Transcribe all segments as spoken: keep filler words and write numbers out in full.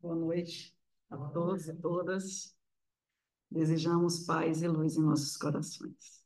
Boa noite a todos e todas. Desejamos paz e luz em nossos corações.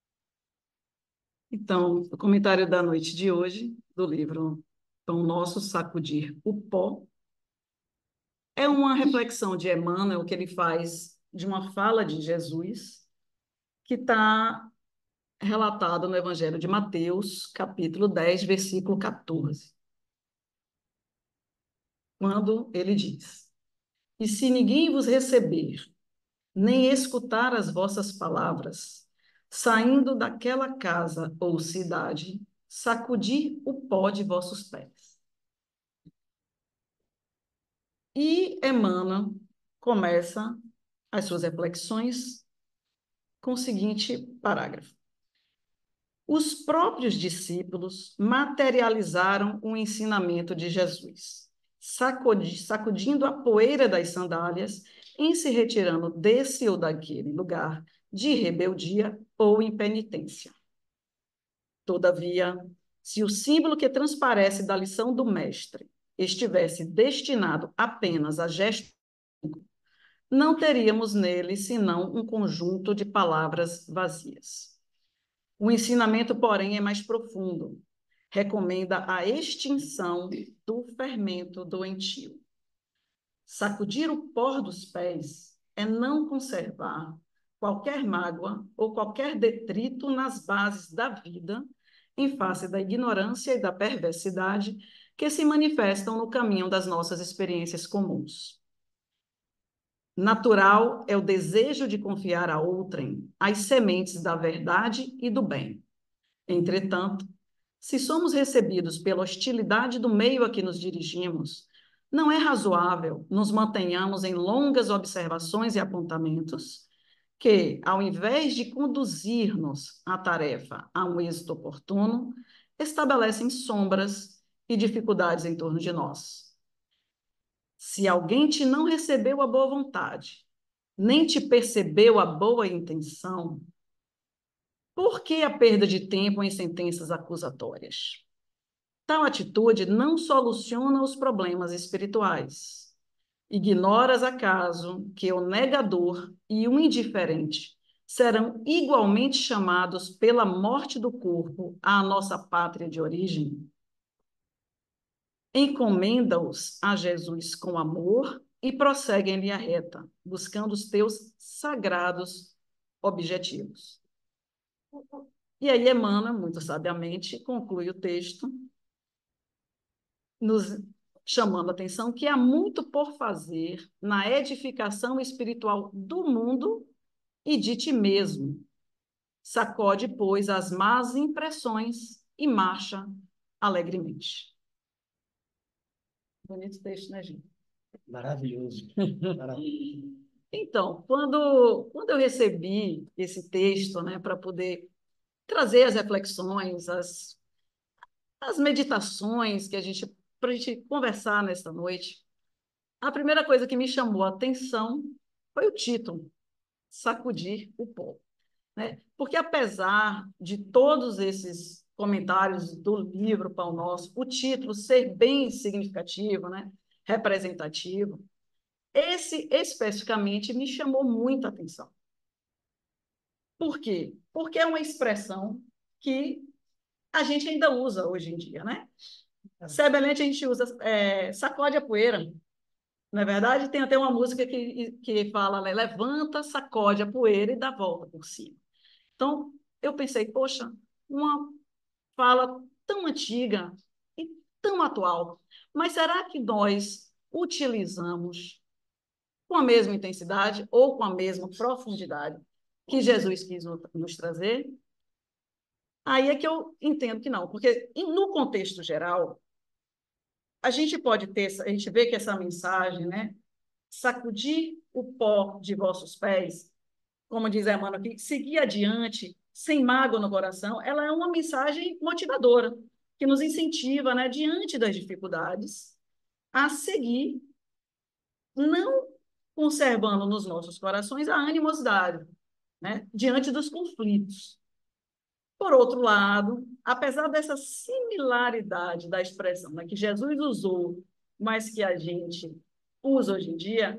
Então, o comentário da noite de hoje, do livro Pão Nosso, Sacudir o Pó, é uma reflexão de Emmanuel que ele faz de uma fala de Jesus, que está relatado no Evangelho de Mateus, capítulo dez, versículo quatorze, quando ele diz: E se ninguém vos receber, nem escutar as vossas palavras, saindo daquela casa ou cidade, sacudi o pó de vossos pés. E Emmanuel começa as suas reflexões com o seguinte parágrafo: Os próprios discípulos materializaram o ensinamento de Jesus, sacudi, sacudindo a poeira das sandálias, em se retirando desse ou daquele lugar de rebeldia ou impenitência. Todavia, se o símbolo que transparece da lição do mestre estivesse destinado apenas a gesto, não teríamos nele senão um conjunto de palavras vazias. O ensinamento, porém, é mais profundo. Recomenda a extinção do fermento doentio. Sacudir o pó dos pés é não conservar qualquer mágoa ou qualquer detrito nas bases da vida, em face da ignorância e da perversidade que se manifestam no caminho das nossas experiências comuns. Natural é o desejo de confiar a outrem as sementes da verdade e do bem. Entretanto, se somos recebidos pela hostilidade do meio a que nos dirigimos, não é razoável nos mantenhamos em longas observações e apontamentos que, ao invés de conduzir-nos à tarefa a um êxito oportuno, estabelecem sombras e dificuldades em torno de nós. Se alguém te não recebeu a boa vontade, nem te percebeu a boa intenção, por que a perda de tempo em sentenças acusatórias? Tal atitude não soluciona os problemas espirituais. Ignoras acaso que o negador e o indiferente serão igualmente chamados pela morte do corpo à nossa pátria de origem? Encomenda-os a Jesus com amor e prossegue em linha reta, buscando os teus sagrados objetivos. E aí Emmanuel, muito sabiamente, conclui o texto, nos chamando a atenção que há muito por fazer na edificação espiritual do mundo e de ti mesmo. Sacode, pois, as más impressões e marcha alegremente. Bonito texto, né, gente? Maravilhoso. Maravilhoso. Então, quando, quando eu recebi esse texto, né, para poder trazer as reflexões, as, as meditações que a gente, para a gente conversar nesta noite, a primeira coisa que me chamou a atenção foi o título, Sacudir o Pó, né? Porque apesar de todos esses comentários do livro Pão Nosso, o título ser bem significativo, né? Representativo, esse especificamente me chamou muita atenção. Por quê? Porque é uma expressão que a gente ainda usa hoje em dia, né? Semelhante a gente usa é, sacode a poeira. Na verdade, tem até uma música que, que fala, né, levanta, sacode a poeira e dá volta por cima. Então, eu pensei, poxa, uma fala tão antiga e tão atual, mas será que nós utilizamos com a mesma intensidade ou com a mesma profundidade que Jesus quis nos trazer? Aí é que eu entendo que não, porque no contexto geral, a gente pode ter, a gente vê que essa mensagem, né, sacudir o pó de vossos pés, como diz a Emmanuel aqui, seguir adiante, sem mágoa no coração, ela é uma mensagem motivadora, que nos incentiva, né, diante das dificuldades, a seguir, não conservando nos nossos corações a animosidade, né, diante dos conflitos. Por outro lado, apesar dessa similaridade da expressão, né, que Jesus usou, mas que a gente usa hoje em dia,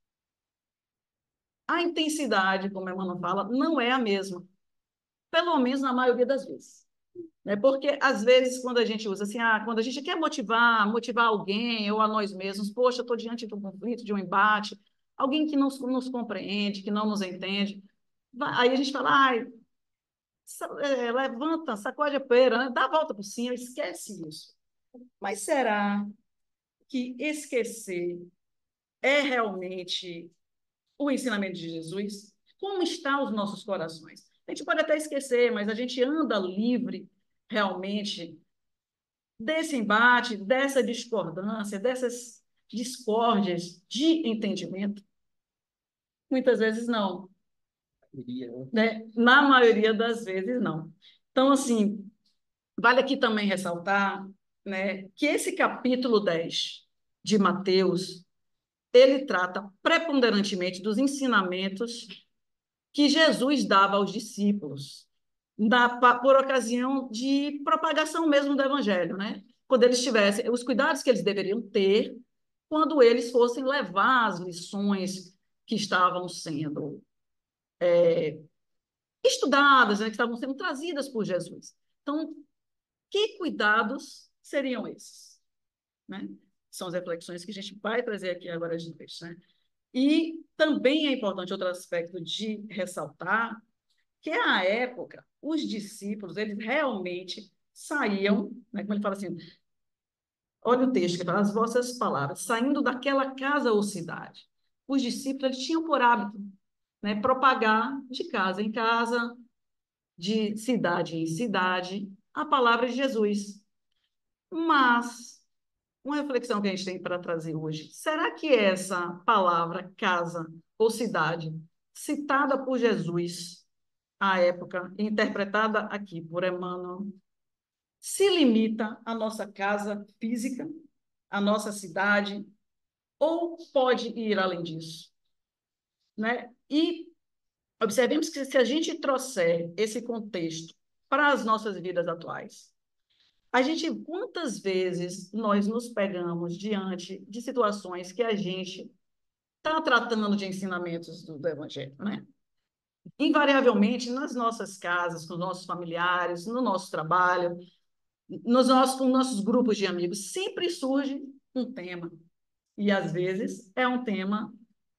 a intensidade, como a Emmanuel fala, não é a mesma, pelo menos na maioria das vezes. Né? Porque, às vezes, quando a gente usa assim, ah, quando a gente quer motivar, motivar alguém ou a nós mesmos, poxa, eu estou diante de um conflito, de um embate, alguém que não nos compreende, que não nos entende, aí a gente fala, ai, é, levanta, sacode a poeira, né? Dá a volta por cima, esquece isso. Mas será que esquecer é realmente o ensinamento de Jesus? Como estão os nossos corações? A gente pode até esquecer, mas a gente anda livre realmente desse embate, dessa discordância, dessas discórdias de entendimento? Muitas vezes não, Iria, né? né? Na maioria das vezes não. Então, assim, vale aqui também ressaltar, né, que esse capítulo dez de Mateus, ele trata preponderantemente dos ensinamentos que Jesus dava aos discípulos, da, por ocasião de propagação mesmo do evangelho, né? Quando eles tivessem, os cuidados que eles deveriam ter quando eles fossem levar as lições que estavam sendo estudadas, né, que estavam sendo trazidas por Jesus. Então, que cuidados seriam esses? Né? São as reflexões que a gente vai trazer aqui agora de vez. Né? E também é importante outro aspecto de ressaltar, que à época, os discípulos, eles realmente saíam, né, como ele fala assim, olha o texto, que fala, as vossas palavras, saindo daquela casa ou cidade. Os discípulos, eles tinham por hábito, né, propagar de casa em casa, de cidade em cidade, a palavra de Jesus. Mas uma reflexão que a gente tem para trazer hoje. Será que essa palavra casa ou cidade, citada por Jesus à época, interpretada aqui por Emmanuel, se limita à nossa casa física, à nossa cidade, ou pode ir além disso? Né? E observemos que se a gente trouxer esse contexto para as nossas vidas atuais, a gente, quantas vezes nós nos pegamos diante de situações que a gente está tratando de ensinamentos do, do Evangelho, né? Invariavelmente, nas nossas casas, com os nossos familiares, no nosso trabalho, nos nossos, com nossos grupos de amigos, sempre surge um tema. E, às vezes, é um tema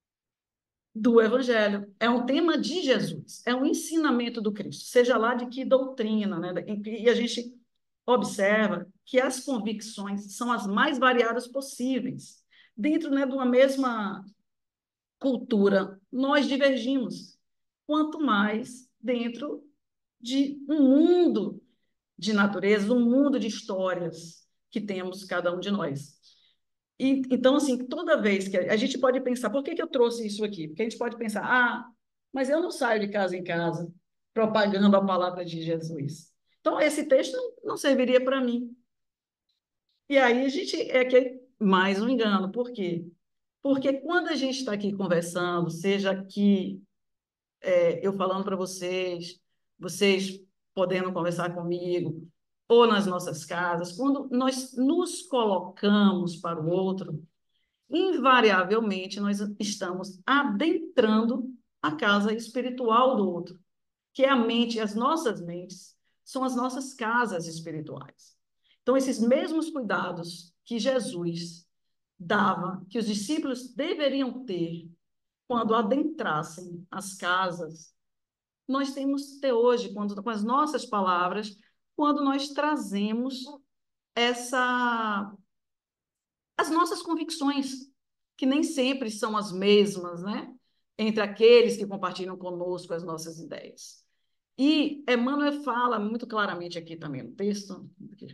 do Evangelho, é um tema de Jesus, é um ensinamento do Cristo, seja lá de que doutrina, né? E a gente observa que as convicções são as mais variadas possíveis. Dentro, né, de uma mesma cultura, nós divergimos, quanto mais dentro de um mundo de natureza, um mundo de histórias que temos cada um de nós. E, então, assim, toda vez que a, a gente pode pensar, por que, que eu trouxe isso aqui? Porque a gente pode pensar, ah, mas eu não saio de casa em casa propagando a palavra de Jesus. Então, esse texto não, não serviria para mim. E aí a gente é que mais um engano. Por quê? Porque quando a gente está aqui conversando, seja aqui é, eu falando para vocês, vocês podendo conversar comigo, ou nas nossas casas, quando nós nos colocamos para o outro, invariavelmente nós estamos adentrando a casa espiritual do outro, que é a mente, as nossas mentes são as nossas casas espirituais. Então, esses mesmos cuidados que Jesus dava, que os discípulos deveriam ter quando adentrassem as casas, nós temos que ter hoje, quando, com as nossas palavras, quando nós trazemos essa, as nossas convicções, que nem sempre são as mesmas, né? Entre aqueles que compartilham conosco as nossas ideias. E Emmanuel fala muito claramente aqui também no texto,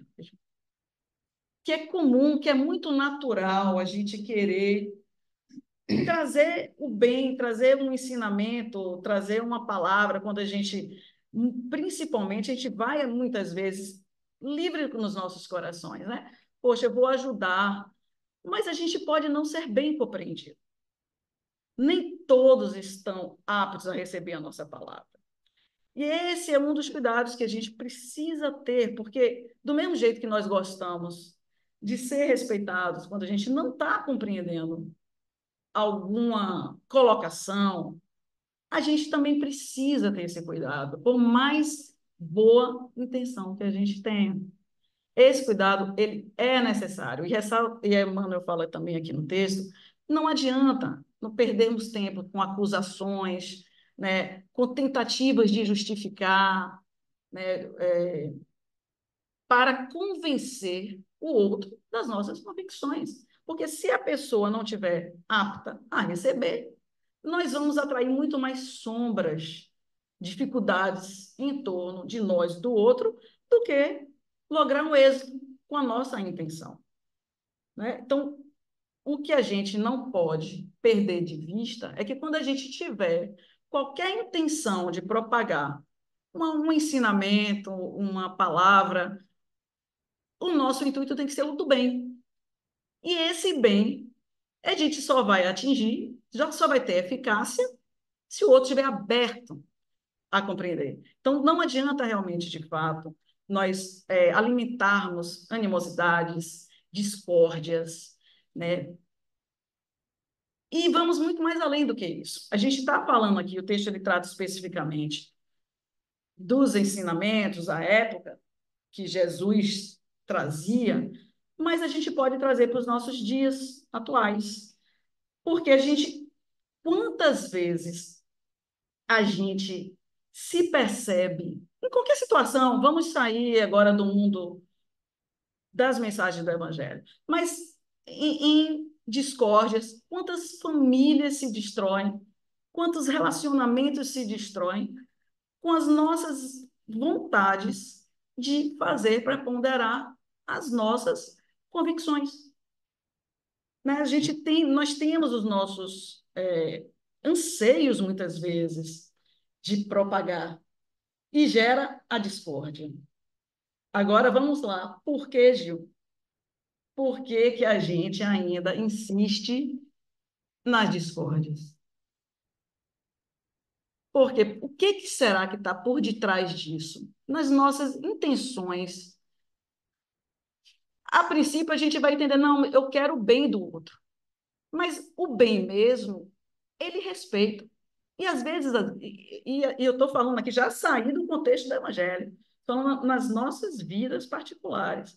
que é comum, que é muito natural a gente querer trazer o bem, trazer um ensinamento, trazer uma palavra, quando a gente, principalmente, a gente vai muitas vezes livre nos nossos corações, né? Poxa, eu vou ajudar, mas a gente pode não ser bem compreendido. Nem todos estão aptos a receber a nossa palavra. E esse é um dos cuidados que a gente precisa ter, porque do mesmo jeito que nós gostamos de ser respeitados quando a gente não está compreendendo alguma colocação, a gente também precisa ter esse cuidado, por mais boa intenção que a gente tenha. Esse cuidado, ele é necessário. E, essa, e Emmanuel fala também aqui no texto, não adianta não perdermos tempo com acusações, né, com tentativas de justificar, né, é, para convencer o outro das nossas convicções. Porque se a pessoa não estiver apta a receber, nós vamos atrair muito mais sombras, dificuldades em torno de nós, do outro, do que lograr um êxito com a nossa intenção. Né? Então, o que a gente não pode perder de vista é que quando a gente tiver qualquer intenção de propagar uma, um ensinamento, uma palavra, o nosso intuito tem que ser o do bem. E esse bem a gente só vai atingir, já só vai ter eficácia se o outro estiver aberto a compreender. Então, não adianta realmente, de fato, nós é, alimentarmos animosidades, discórdias, né? E vamos muito mais além do que isso. A gente está falando aqui, o texto ele trata especificamente dos ensinamentos, a época que Jesus trazia, mas a gente pode trazer para os nossos dias atuais. Porque a gente, quantas vezes a gente se percebe, em qualquer situação, vamos sair agora do mundo das mensagens do Evangelho, mas em, em discórdias, quantas famílias se destroem, quantos relacionamentos se destroem com as nossas vontades de fazer preponderar as nossas convicções. Né? A gente tem, nós temos os nossos é, anseios, muitas vezes, de propagar, e gera a discórdia. Agora, vamos lá. Por que, Gil? Por que, que a gente ainda insiste nas discórdias? Porque o que, que será que está por detrás disso? Nas nossas intenções. A princípio, a gente vai entender, não, eu quero o bem do outro. Mas o bem mesmo, ele respeita. E às vezes, e, e eu estou falando aqui, já saí do contexto do Evangelho, falando nas nossas vidas particulares.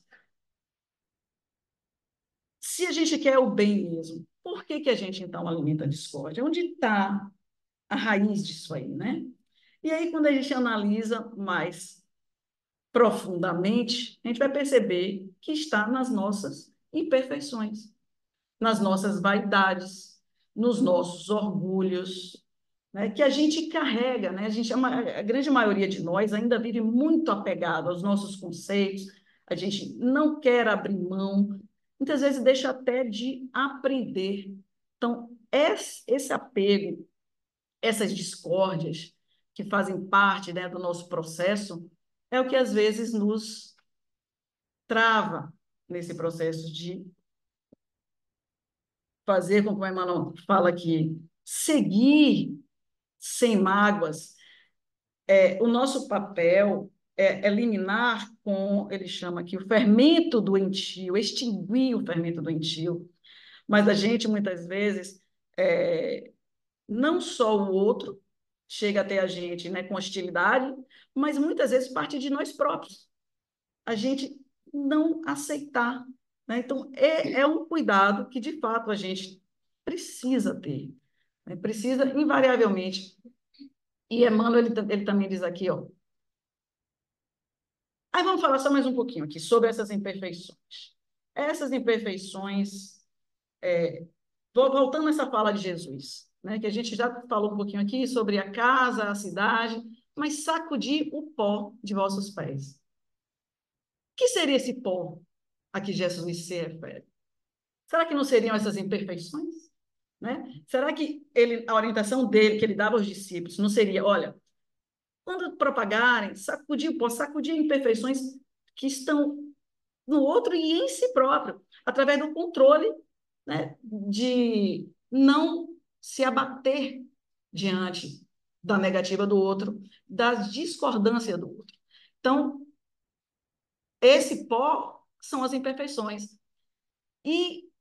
Se a gente quer o bem mesmo, por que, que a gente então alimenta a discórdia? Onde está a raiz disso aí, né? E aí, quando a gente analisa mais profundamente, a gente vai perceber que está nas nossas imperfeições, nas nossas vaidades, nos nossos orgulhos, né, que a gente carrega, né? A gente, a grande maioria de nós ainda vive muito apegado aos nossos conceitos, a gente não quer abrir mão, muitas vezes deixa até de aprender. Então, esse apego, essas discórdias que fazem parte, né, do nosso processo, é o que às vezes nos trava nesse processo de fazer com que o Emmanuel fala aqui, seguir sem mágoas. É, o nosso papel é eliminar com, ele chama aqui, o fermento doentio, extinguir o fermento doentio. Mas a gente, muitas vezes, é, não só o outro chega até a gente, né, com hostilidade, mas muitas vezes parte de nós próprios. A gente não aceitar. Né? Então, é, é um cuidado que, de fato, a gente precisa ter. Né? Precisa, invariavelmente. E Emmanuel, ele, ele também diz aqui, ó. Aí vamos falar só mais um pouquinho aqui sobre essas imperfeições. Essas imperfeições, é, voltando a essa fala de Jesus, né, que a gente já falou um pouquinho aqui sobre a casa, a cidade, mas sacudir o pó de vossos pés. O que seria esse pó a que Jesus se refere? Será que não seriam essas imperfeições? Né? Será que ele, a orientação dele, que ele dava aos discípulos, não seria, olha, quando propagarem, sacudir o pó, sacudir imperfeições que estão no outro e em si próprio, através do controle, né, de não se abater diante da negativa do outro, da discordância do outro. Então, esse pó são as imperfeições. E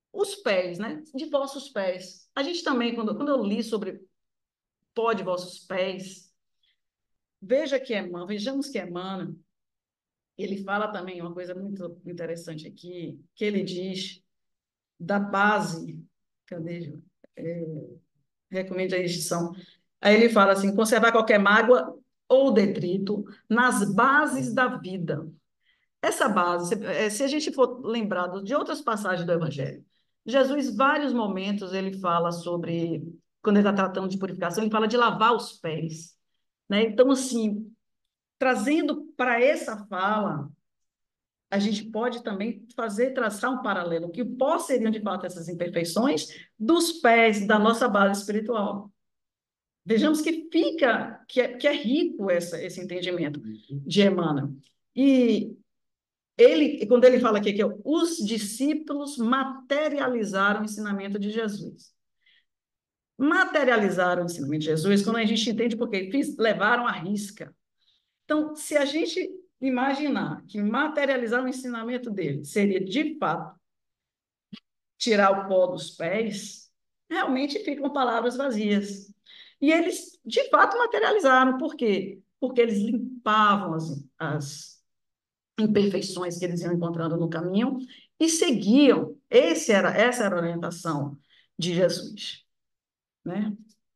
os pés, né? De vossos pés. A gente também, quando, quando eu li sobre pó de vossos pés, veja que Emmanuel, vejamos que Emmanuel, ele fala também uma coisa muito interessante aqui, que ele diz da base, cadê? É, recomendo a edição. Aí ele fala assim: conservar qualquer mágoa ou detrito nas bases da vida. Essa base, se, eh, se a gente for lembrado de outras passagens do Evangelho, Jesus, vários momentos, ele fala sobre, quando ele está tratando de purificação, ele fala de lavar os pés. Né? Então, assim, trazendo para essa fala, a gente pode também fazer, traçar um paralelo, que pó seriam, de fato, essas imperfeições dos pés da nossa base espiritual. Vejamos que fica, que é, que é rico essa, esse entendimento de Emmanuel. E ele, quando ele fala aqui que os discípulos materializaram o ensinamento de Jesus. Materializaram o ensinamento de Jesus quando a gente entende porque fiz, levaram à risca. Então, se a gente imaginar que materializar o ensinamento dele seria, de fato, tirar o pó dos pés, realmente ficam palavras vazias. E eles, de fato, materializaram. Por quê? Porque eles limpavam as, as imperfeições que eles iam encontrando no caminho e seguiam. Esse era, essa era a orientação de Jesus, né?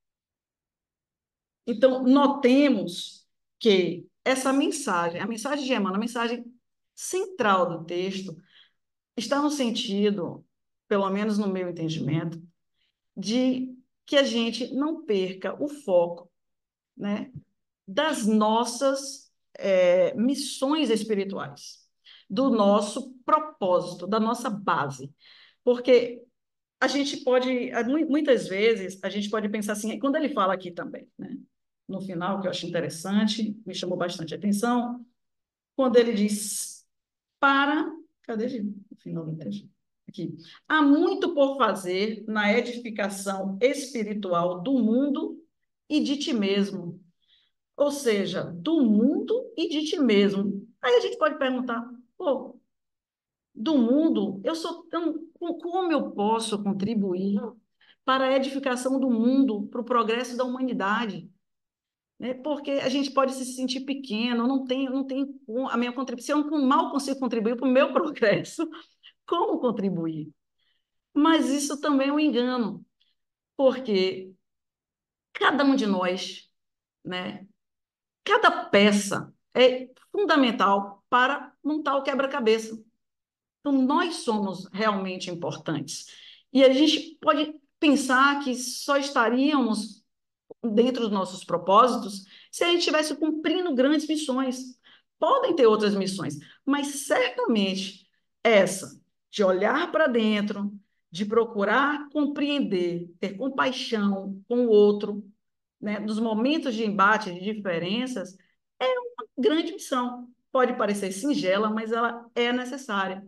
Então, notemos que essa mensagem, a mensagem de Emmanuel, a mensagem central do texto, está no sentido, pelo menos no meu entendimento, de que a gente não perca o foco, né, das nossas é, missões espirituais, do nosso propósito, da nossa base. Porque a gente pode, muitas vezes, a gente pode pensar assim, quando ele fala aqui também, né, no final, que eu acho interessante, me chamou bastante atenção, quando ele diz para, cadê o final do texto? Aqui. Há muito por fazer na edificação espiritual do mundo e de ti mesmo. Ou seja, do mundo e de ti mesmo. Aí a gente pode perguntar, pô, do mundo, eu sou tão, como eu posso contribuir para a edificação do mundo, para o progresso da humanidade? Né? Porque a gente pode se sentir pequeno, não tem, não tem a minha contribuição, se eu mal consigo contribuir para o meu progresso, como contribuir? Mas isso também é um engano, porque cada um de nós, né, cada peça é fundamental para montar o quebra-cabeça. Então, nós somos realmente importantes. E a gente pode pensar que só estaríamos dentro dos nossos propósitos se a gente estivesse cumprindo grandes missões. Podem ter outras missões, mas certamente essa de olhar para dentro, de procurar compreender, ter compaixão com o outro, né, nos momentos de embate, de diferenças, é uma grande missão. Pode parecer singela, mas ela é necessária,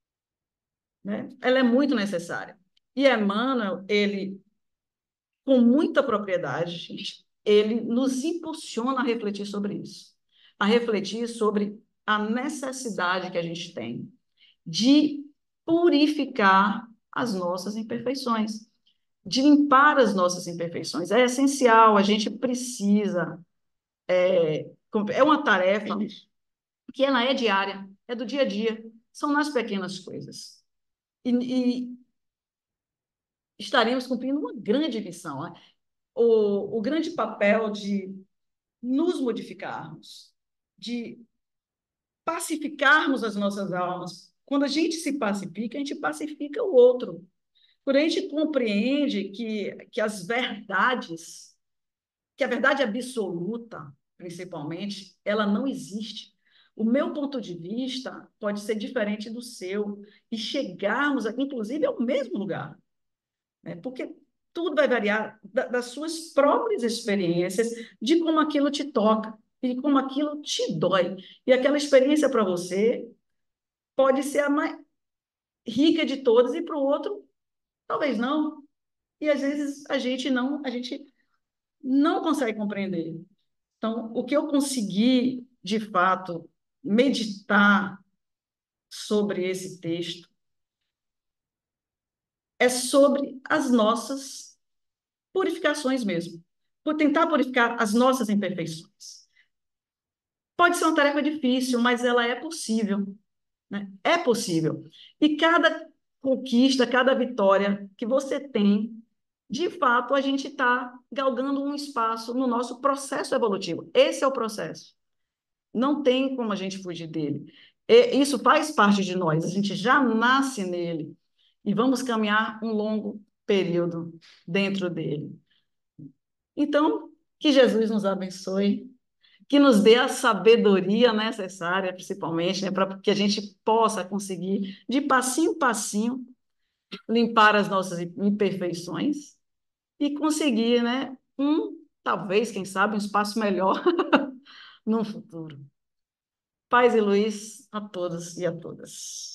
né? Ela é muito necessária. E Emmanuel, ele, com muita propriedade, gente, ele nos impulsiona a refletir sobre isso, a refletir sobre a necessidade que a gente tem de purificar as nossas imperfeições, de limpar as nossas imperfeições. É essencial, a gente precisa. É, é uma tarefa que ela é diária, é do dia a dia, são nas pequenas coisas. E, e estaremos cumprindo uma grande missão, né? o, o grande papel de nos modificarmos, de pacificarmos as nossas almas. Quando a gente se pacifica, a gente pacifica o outro. Quando a gente compreende que, que as verdades, que a verdade absoluta, principalmente, ela não existe. O meu ponto de vista pode ser diferente do seu e chegarmos, inclusive, ao mesmo lugar, né? Porque tudo vai variar da, das suas próprias experiências, de como aquilo te toca e de como aquilo te dói. E aquela experiência para você pode ser a mais rica de todas e para o outro, talvez não. E às vezes a gente não, a gente não consegue compreender. Então, o que eu consegui, de fato, meditar sobre esse texto é sobre as nossas purificações mesmo, por tentar purificar as nossas imperfeições. Pode ser uma tarefa difícil, mas ela é possível, né? É possível. E cada conquista, cada vitória que você tem, de fato, a gente está galgando um espaço no nosso processo evolutivo. Esse é o processo. Não tem como a gente fugir dele. E isso faz parte de nós, a gente já nasce nele e vamos caminhar um longo período dentro dele. Então, que Jesus nos abençoe, que nos dê a sabedoria necessária, principalmente, né, para que a gente possa conseguir, de passinho em passinho, limpar as nossas imperfeições e conseguir, né, um, talvez, quem sabe, um espaço melhor no futuro. Paz e luz a todos e a todas.